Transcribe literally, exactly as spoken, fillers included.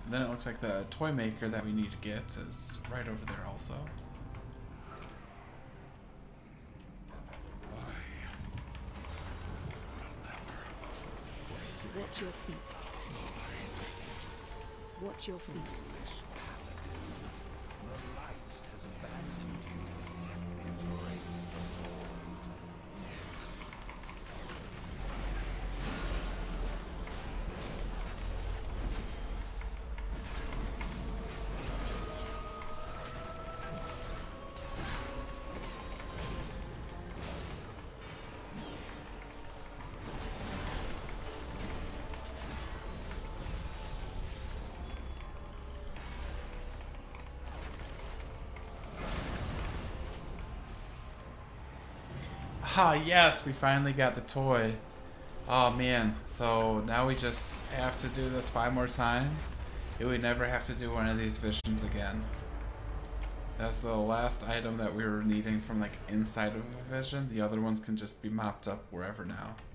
then it looks like the toy maker that we need to get is right over there also. Watch your feet. Watch your feet. The light has abandoned you. Embrace the Lord. Ah, yes, we finally got the toy. Oh man, so now we just have to do this five more times. And we never have to do one of these visions again. That's the last item that we were needing from like inside of a vision. The other ones can just be mopped up wherever now.